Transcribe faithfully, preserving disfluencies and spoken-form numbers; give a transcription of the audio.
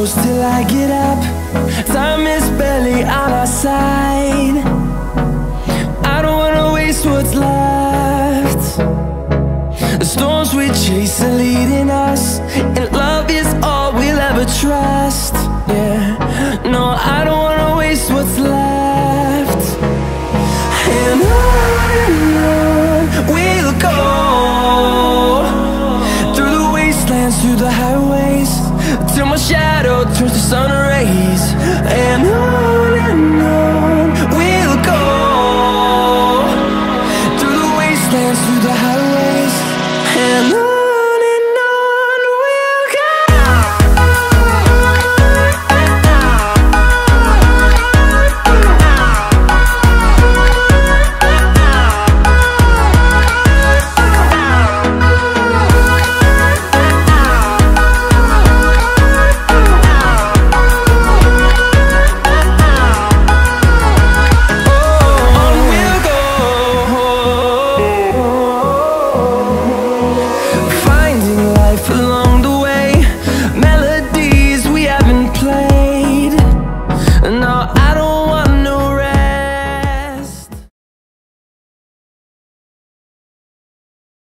close till I get up. Time is barely on our side. I don't wanna waste what's left. The storms we chase are leading us, and love is all we'll ever trust.